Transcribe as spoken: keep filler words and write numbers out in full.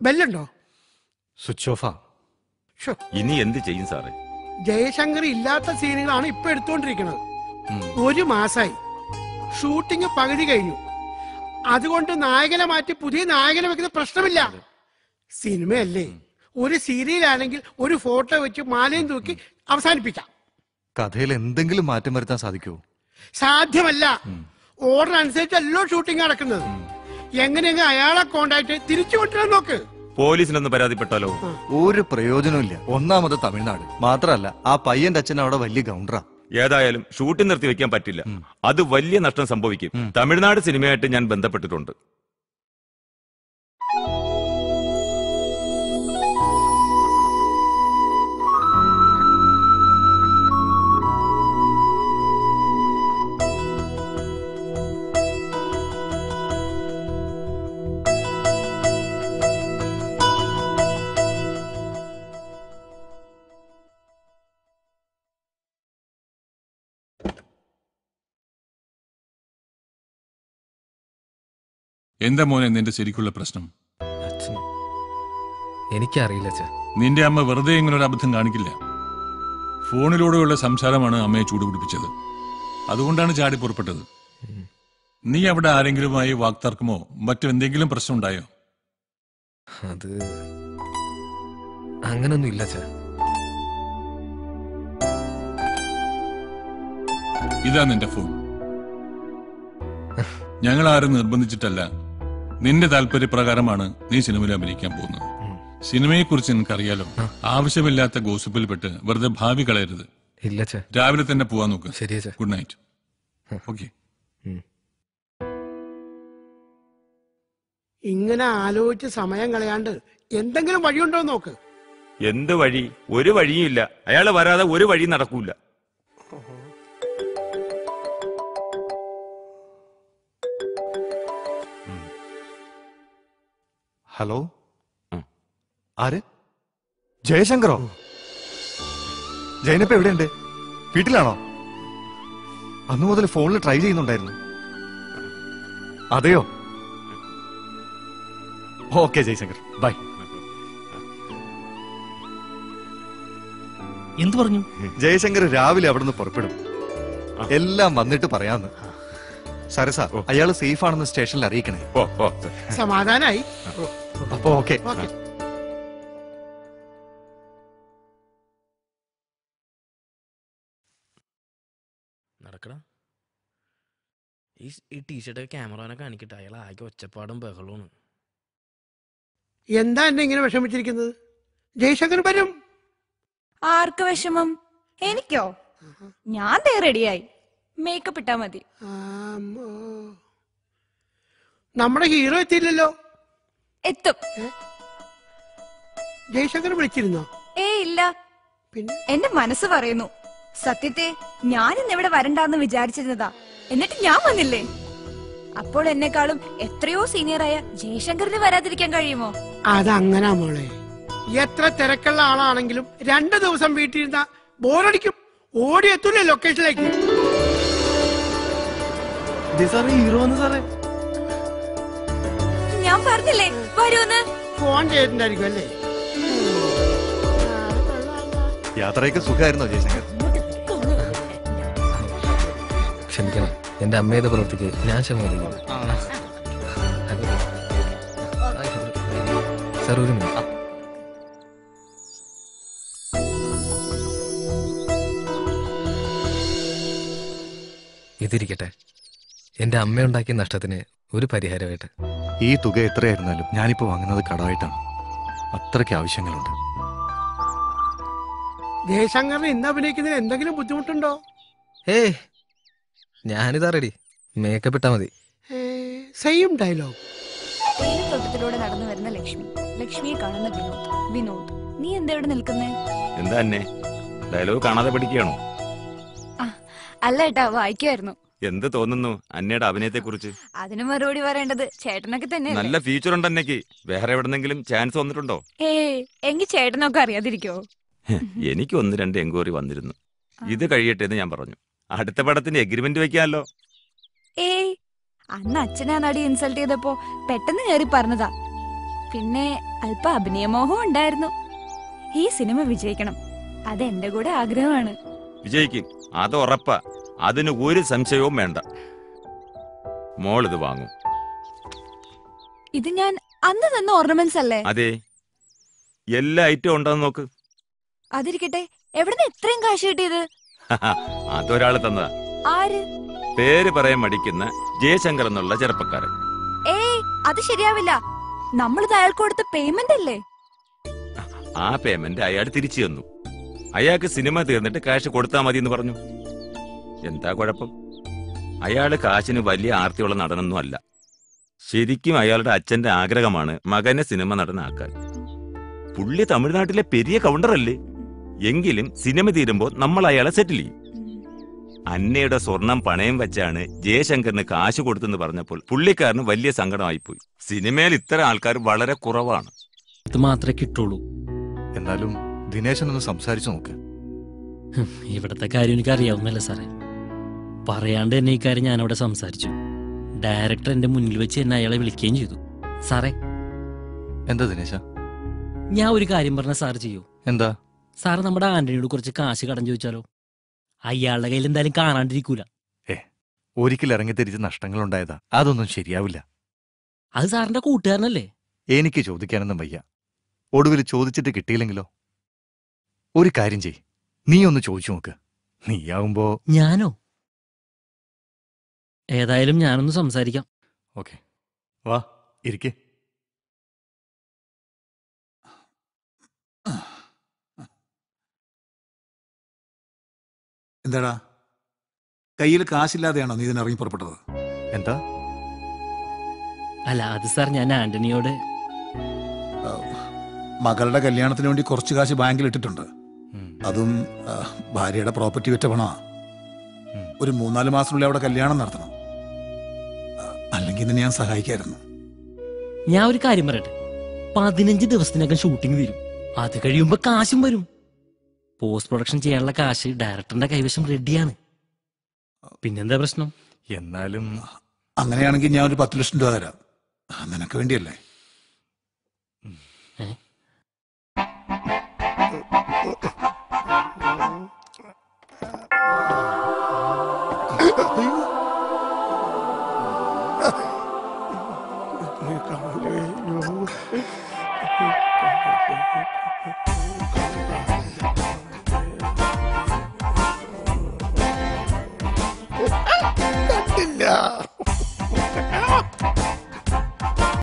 ബെല്ലുണ്ടോ? Switch ഓഫാ. ഇനി എന്ത് ചെയ്യും സാറേ? ജയശങ്കർ ഇല്ലാത്ത സീനുകളാണ് ഇപ്പൊ എടുത്തുകൊണ്ടിരിക്കുന്നത്. ഒരു മാസായി ഷൂട്ടിംഗ് പകുതി കഴിഞ്ഞു. അതുകൊണ്ട് നായകനെ മാറ്റി പുതിയ നായകനെ വെക്കുന്ന പ്രശ്നമില്ല. സിനിമയല്ലേ, ഒരു സീരിയലാണെങ്കിൽ ഒരു ഫോട്ടോ വെച്ച് മാലയും തൂക്കി അവസാനിപ്പിക്കാം. കഥയിൽ എന്തെങ്കിലും മാറ്റം വരുത്താൻ സാധിക്കുമോ? സാധ്യമല്ല. ഓർഡർ അനുസരിച്ചല്ലോ ഷൂട്ടിംഗ് നടക്കുന്നത്. എങ്ങനെയെങ്കിലും അയാളെ കോണ്ടാക്ട് തിരിച്ചു കൊണ്ടുവരാൻ നോക്ക്. പോലീസിനൊന്ന് പരാതിപ്പെട്ടാലോ? ഒരു പ്രയോജനമില്ല. ഒന്നാമത് തമിഴ്നാട് മാത്രല്ല, ആ പയ്യന്റെ അച്ഛൻ അവിടെ വലിയ ഗൗണ്ടറാ. ഏതായാലും ഷൂട്ടിംഗ് നിർത്തി വെക്കാൻ പറ്റില്ല. അത് വലിയ നഷ്ടം സംഭവിക്കും. തമിഴ്നാട് സിനിമയായിട്ട് ഞാൻ ബന്ധപ്പെട്ടിട്ടുണ്ട്. എന്താ മോനെ നിന്റെ ശരിക്കുള്ള പ്രശ്നം? എനിക്കറിയില്ല. നിന്റെ അമ്മ വെറുതെ ഇങ്ങനൊരു അബദ്ധം കാണിക്കില്ല. ഫോണിലൂടെയുള്ള സംസാരമാണ് അമ്മയെ ചൂടുപിടിപ്പിച്ചത്. അതുകൊണ്ടാണ് ചാടി പുറപ്പെട്ടത്. നീ അവിടെ ആരെങ്കിലുമായി വാക്തർക്കമോ മറ്റെന്തെങ്കിലും പ്രശ്നം ഉണ്ടായോ? അത് അങ്ങനൊന്നും ഇല്ല. ഇതാ നിന്റെ ഫോൺ. ഞങ്ങൾ ആരും നിർബന്ധിച്ചിട്ടല്ല, നിന്റെ താല്പര്യപ്രകാരമാണ് നീ സിനിമയിൽ അഭിനയിക്കാൻ പോകുന്നത്. സിനിമയെക്കുറിച്ച് നിനക്കറിയാലോ. ആവശ്യമില്ലാത്ത ഗോസിപ്പിൽപ്പെട്ട് വെറുതെ ഭാവി കളയരുത്. ഇല്ല. രാവിലെ തന്നെ പോവാൻ നോക്ക്. ശരി. Good night. ഓക്കെ. ഇങ്ങനെ ആലോചിച്ച് സമയം കളയാണ്ട് എന്തെങ്കിലും വഴിയുണ്ടോ നോക്ക്. എന്ത് വഴി? ഒരു വഴിയും ഇല്ല. അയാള് വരാതെ ഒരു വഴി നടക്കൂല. ഹലോ, ആര്? ജയശങ്കറോ? ജയനപ്പ എവിടെയുണ്ട്? വീട്ടിലാണോ? അന്നു മുതൽ ഫോണിൽ ട്രൈ ചെയ്യുന്നുണ്ടായിരുന്നു. അതെയോ? Okay Jayashankar, bye. എന്തു പറഞ്ഞു? ജയശങ്കർ രാവിലെ അവിടെ നിന്ന് പുറപ്പെടും. എല്ലാം വന്നിട്ട് പറയാന്ന്. സരസ, അയാള് സേഫ് ആണെന്ന് സ്റ്റേഷനിൽ അറിയിക്കണേ. സമാധാനായി. അപ്പൊ ഓക്കെ. നടക്കടാ. ഈ ടീഷർട്ട് ക്യാമറനെ കാണിക്കട്ടെ. അയാൾ ആകെ ഒച്ചപ്പാടും ബഹളവും. എന്താ എന്നെ ഇങ്ങനെ വിഷമിച്ചിരിക്കുന്നത്? ജയശങ്കർ വരും. ആർക്ക് വിഷമം? എനിക്കോ? ഞാൻ ദേ റെഡിയായി. മേക്കപ്പ് ഇട്ടാ മതി. നമ്മുടെ ഹീറോ എത്തിയില്ലല്ലോ. എത്തും. ജയശങ്കർ വിളിച്ചിരുന്നോ? ഏ ഇല്ല. പിന്നെ എന്റെ മനസ്സ് പറയുന്നു. സത്യത്തെ ഞാൻ ഇന്ന് ഇവിടെ വരണ്ടാന്ന് വിചാരിച്ചിരുന്നതാ. എന്നിട്ട് ഞാൻ വന്നില്ലേ? അപ്പോൾ എന്നെക്കാളും എത്രയോ സീനിയറായ ജയശങ്കറിന് വരാതിരിക്കാൻ കഴിയുമോ? അതങ്ങനാ മോളെ. എത്ര തിരക്കുള്ള ആളാണെങ്കിലും രണ്ടു ദിവസം വീട്ടിലിരുന്ന ബോറടിക്കും. ഓടി എത്തൂലേ ലൊക്കേഷനിലേക്ക്. ഹീറോ സാറേ, ഞാൻ പറഞ്ഞില്ലേ വരൂന്ന്. ഫോൺ ചെയ്തിട്ടുണ്ടായിരിക്കും അല്ലേ? യാത്രയൊക്കെ സുഖമായിരുന്നോ ജയശങ്കർ? ക്ഷമിക്കണം, എന്റെ അമ്മയുടെ പ്രവൃത്തിക്ക് ഞാൻ ക്ഷമിക്കുന്നു. സാർ ഒരു മിനിറ്റ്. ഇതിരിക്കട്ടെ, എന്റെ അമ്മയുണ്ടാക്കിയ നഷ്ടത്തിന് ഒരു പരിഹാരമായിട്ട്. ഈ തുക എത്രയായിരുന്നാലും ഞാനിപ്പോ വാങ്ങുന്നത് കടമായിട്ടാണ്. അത്രയ്ക്ക് ആവശ്യങ്ങളുണ്ട്. ജയശങ്കറിന് ഇന്ന് അഭിനയിക്കുന്നതിന് എന്തെങ്കിലും ബുദ്ധിമുട്ടുണ്ടോ? ഏയ്, ഞാനിതാ റെഡി. മേക്കപ്പ് ഇട്ടാ മതി. Same dialogue. തേയിലത്തോട്ടത്തിലൂടെ നടന്നു വരുന്ന ലക്ഷ്മി, ലക്ഷ്മിയെ കാണുന്ന വിനോദ്. വിനോദ്, നീ എന്താ ഇവിടെ നിൽക്കുന്നേ? എന്താ എന്നെ ഡയലോഗ് കാണാതെ പഠിക്കുകയാണോ? അല്ല ഏട്ടാ, വായിക്കുമായിരുന്നു. എന്ത് തോന്നുന്നു അന്നയുടെ അഭിനയത്തെ കുറിച്ച്? അതിന് മറുപടി പറയേണ്ടത് ചേട്ടനൊക്കെ തന്നെ. നല്ല ഫ്യൂച്ചർ ഉണ്ട് അന്നയ്ക്ക്. വേറെ എവിടെന്നെങ്കിലും ചാൻസ് വന്നിട്ടുണ്ടോ? ഏ എങ്കിൽ ചേട്ടനൊക്കെ അറിയാതിരിക്കോ? എനിക്ക് ഒന്ന് രണ്ട് എൻക്വയറി വന്നിരുന്നു. ഇത് കഴിയട്ടെ എന്ന് ഞാൻ പറഞ്ഞു. അടുത്ത പടത്തിന് എഗ്രിമെന്റ് വെക്കാമല്ലോ. ഏയ്, അന്ന് അച്ഛനെ നടി ഇൻസൾട്ട് ചെയ്തപ്പോ പെട്ടെന്ന് കയറി പറഞ്ഞതാ. പിന്നെ അല്പ അഭിനയമോഹം ഉണ്ടായിരുന്നു. ഈ സിനിമ വിജയിക്കണം, അതെന്റെ കൂടെ ആഗ്രഹമാണ്. വിജയിക്കും, അത് ഉറപ്പാ. അതിന് ഒരു സംശയവും വേണ്ട. മോൾ ഇത് വാങ്ങും. ഇത് ഞാൻ അന്ന് തന്ന ഓർണമെന്റ്സ് അല്ലേ? അതെ, എല്ലാ ഐറ്റം ഉണ്ടെന്ന് നോക്ക്. അതിരിക്കട്ടെ, എവിടുന്ന് ഇത്രയും കാശ് കിട്ടിയത്? അതൊരാള് തന്നതാ. ആര്? പേര് പറയാൻ മടിക്കുന്ന ജയശങ്കർ എന്നുള്ള ചെറുപ്പക്കാരൻ. ഏയ്, അത് ശരിയാവില്ല. നമ്മളിത് അയാൾക്ക് കൊടുത്ത പേയ്മെന്റ് അല്ലേ? ആ പേയ്മെന്റ് അയാൾ തിരിച്ചു തന്നു. അയാൾക്ക് സിനിമ തീർന്നിട്ട് കാശ് കൊടുത്താൽ മതി എന്ന് പറഞ്ഞു. എന്താ കുഴപ്പം? അയാള് കാശിന് വലിയ ആർത്തിയുള്ള നടനൊന്നും അല്ല. ശരിക്കും അയാളുടെ അച്ഛന്റെ ആഗ്രഹമാണ് മകനെ സിനിമ നടനാക്കാൻ. പുള്ളി തമിഴ്നാട്ടിലെ പെരിയ കൗണ്ടറല്ലേ. എങ്കിലും സിനിമ തീരുമ്പോൾ നമ്മൾ അയാളെ സെറ്റിൽ ചെയ്യും. അന്നയുടെ സ്വർണം പണയം വെച്ചാണ് ജയശങ്കറിന് കാശ് കൊടുത്തെന്ന് പറഞ്ഞപ്പോൾ പുള്ളിക്കാരന് വലിയ സങ്കടമായിപ്പോയി. സിനിമയിൽ ഇത്തരം ആൾക്കാർ വളരെ കുറവാണ്. ഇത് മാത്രമേ കിട്ടുള്ളൂ. എന്നാലും ദിനേശനൊന്ന് സംസാരിച്ചു നോക്ക്. ഹും, ഇവിടത്തെ കാര്യം എനിക്ക് അറിയാവുന്നല്ല സാറേ. പറയാണ്ട് തന്നെ ഈ കാര്യം ഞാൻ അവിടെ സംസാരിച്ചു. ഡയറക്ടർ എന്റെ മുന്നിൽ വെച്ച് എന്നെ അയാളെ വിളിക്കുകയും ചെയ്തു. സാറേ, എന്താ ദിനേശ? ഞാൻ ഒരു കാര്യം പറഞ്ഞ സാർ ചെയ്യൂ? എന്താ? സാറ് നമ്മുടെ ആന്റണിയോട് കുറച്ച് കാശ് കടം ചോദിച്ചാലോ? അയാളുടെ കയ്യിൽ എന്തായാലും കാണാണ്ടിരിക്കൂല. ഏ, ഒരിക്കൽ ഇറങ്ങിത്തിരിച്ച് നഷ്ടങ്ങൾ ഉണ്ടായതാ. അതൊന്നും ശരിയാവില്ല. അത് സാറിന്റെ കൂട്ടുകാരനല്ലേ? എനിക്ക് ചോദിക്കാനൊന്നും വയ്യ. ഒടുവിൽ ചോദിച്ചിട്ട് കിട്ടിയില്ലെങ്കിലോ? ഒരു കാര്യം ചെയ്, നീ ഒന്ന് ചോദിച്ചു നോക്ക്. നീയാവുമ്പോ. ഞാനോ? ഏതായാലും ഞാനൊന്ന് സംസാരിക്കാം. ഓക്കെ, വാ ഇരിക്കേ. എന്താടാ, കയ്യിൽ കാശില്ലാതെയാണോ നീ ഇതിന് ഇറങ്ങി പുറപ്പെട്ടത്? എന്താ? അല്ല, അത് സാർ ഞാൻ ആന്റണിയോട്. മകളുടെ കല്യാണത്തിന് വേണ്ടി കുറച്ച് കാശ് ബാങ്കിൽ ഇട്ടിട്ടുണ്ട്. അതും ആ, ഭാര്യയുടെ പ്രോപ്പർട്ടി വിറ്റ പണമാ. ഒരു മൂന്നാല് മാസത്തിനുള്ളിൽ അവിടെ കല്യാണം നടത്തണം. ആ, അല്ലെങ്കിൽ നിന്നെ ഞാൻ സഹായിക്കായിരുന്നു. ഞാൻ ഒരു കാര്യം പറയട്ടെ, പതിനഞ്ച് ദിവസത്തിനകം ഷൂട്ടിംഗ് വരും. അത് കഴിയുമ്പോ കാശും വരും. പോസ്റ്റ് പ്രൊഡക്ഷൻ ചെയ്യാനുള്ള കാശ് ഡയറക്ടറിന്റെ കൈവശം റെഡിയാണ്. പിന്നെന്താ പ്രശ്നം? എന്നാലും അങ്ങനെയാണെങ്കിൽ ഞാൻ ഒരു പത്ത് ലക്ഷം രൂപ തരാം. ആ, നിനക്ക് വേണ്ടിയല്ലേ? ഏ? അയ്യോ